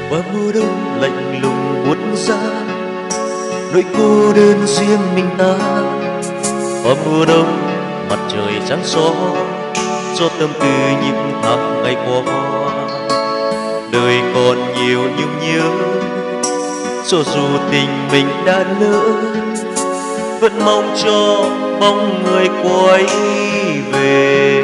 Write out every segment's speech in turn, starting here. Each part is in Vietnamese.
Và mùa đông lạnh lùng buốt giá, nỗi cô đơn riêng mình ta. Và mùa đông mặt trời trắng xóa, cho tâm tư những tháng ngày qua. Đời còn nhiều nhung nhớ, cho dù tình mình đã lỡ, vẫn mong cho bóng người quay về.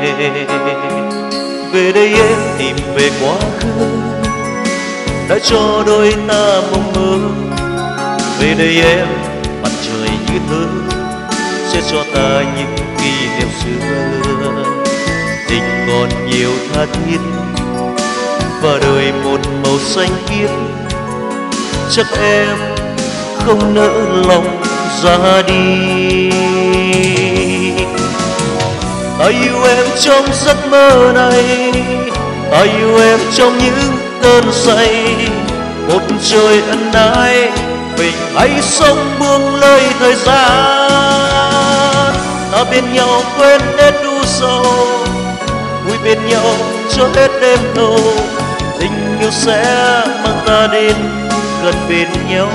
Về đây em tìm về quá khứ, đã cho đôi ta mong mơ. Về đây em, mặt trời như thơ, sẽ cho ta những kỷ niệm xưa. Tình còn nhiều tha thiết, và đời một màu xanh biếc. Chắc em không nỡ lòng ra đi. Ta yêu em trong giấc mơ này, ta yêu em trong những cơn say. Một trời ân ái, mình hãy sống buông lơi thời gian. Ta bên nhau quên hết u sầu, vui bên nhau cho hết đêm thâu. Tình yêu sẽ mang ta đến gần bên nhau.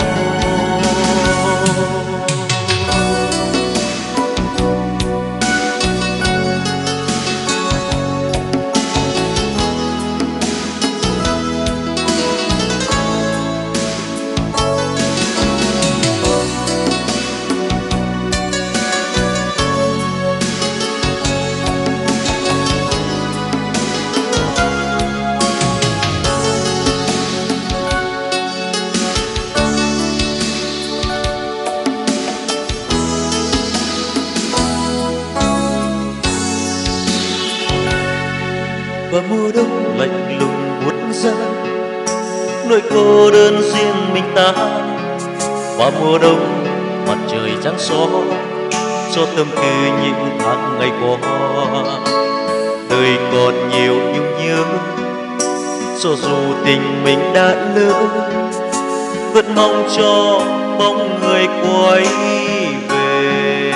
Và mùa đông lạnh lùng buốt giá, nỗi cô đơn riêng mình ta. Và mùa đông mặt trời trắng xóa, cho tâm tư những tháng ngày qua. Đời còn nhiều nhung nhớ, cho dù tình mình đã lỡ, vẫn mong cho bóng người quay về.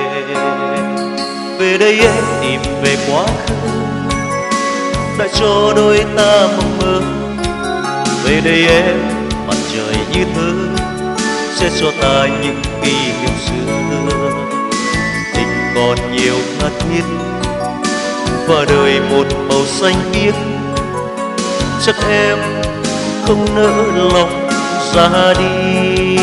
Về đây em tìm về quá khứ, đã cho đôi ta mong mơ. Về đây em, mặt trời như thơ, sẽ cho ta những kỷ niệm xưa. Tình còn nhiều tha thiết, và đời một màu xanh biếc. Chắc em không nỡ lòng ra đi.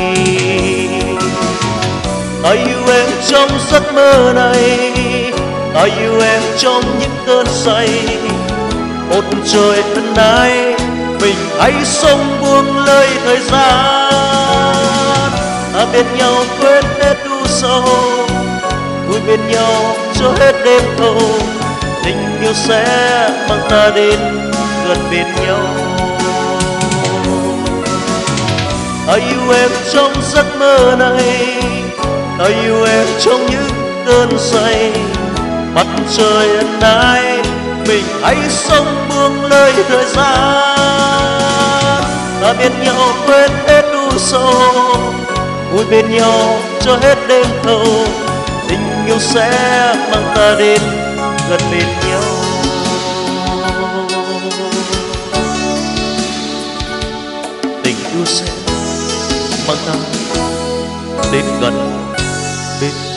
Ta yêu em trong giấc mơ này, ta yêu em trong những cơn say. Một trời ân ái, mình hãy sống buông lơi thời gian. Ta bên nhau quên hết u sầu, vui bên nhau cho hết đêm thâu. Tình yêu sẽ mang ta đến gần bên nhau. Ta yêu em trong giấc mơ này, ta yêu em trong những cơn say. Mặt trời ân ái, mình hãy sống buông lơi thời gian. Ta bên nhau quên hết u sầu, vui bên nhau cho hết đêm thâu. Tình yêu sẽ mang ta đến gần bên nhau. Tình yêu sẽ mang ta đến gần bên